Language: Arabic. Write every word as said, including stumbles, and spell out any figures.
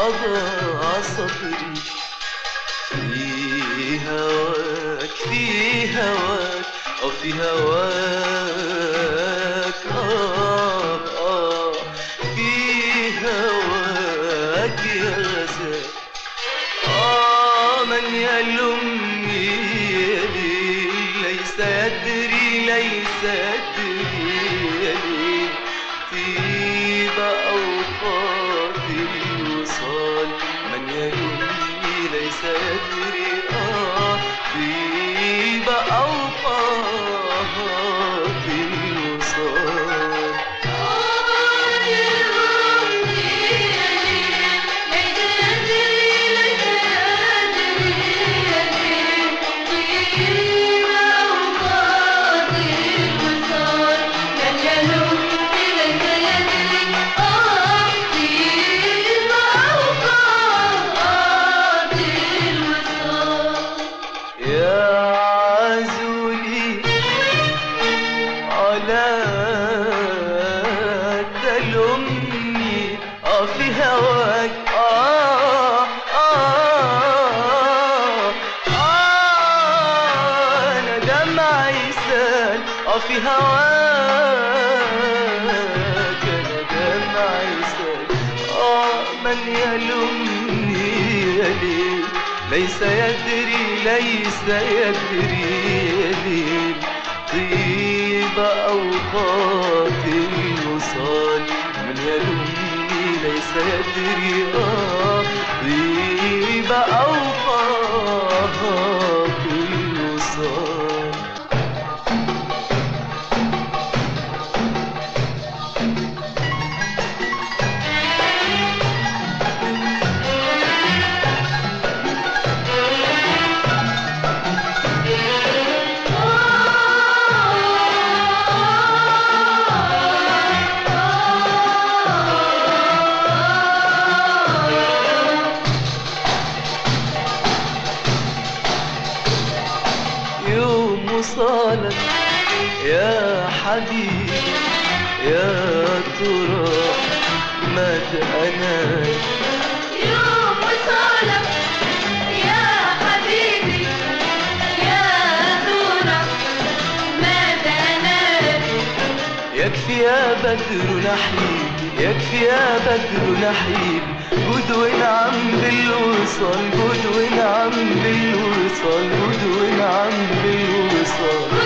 أضاع صبري في هواك في هواك أو في هواك آه آه في هواك يا غزال آه من يلومني يا ليل ليس يدري ليس يدري يا ليل طيب أوقات الوصال من يلومني ليس يدري آه طيب أوقات الوصال في هواك آه آه آه أنا دمعي سال آه في هواك أنا دمعي سال آه من يلومني يا ليل ليس يدري ليس يدري يا ليل طيب أوقات الوصال من يلومني ليس يدري آه طيب أوقات الوصال وصالك يا حبيبي يا ترى متى أنا يوم وصالك يا حبيبي يا ترى متى أنا يكفي يا بدر نحيب يكفي يا بدر نحيب جود ونعم بالوصال جود ونعم بالوصال جود ونعم بالوصال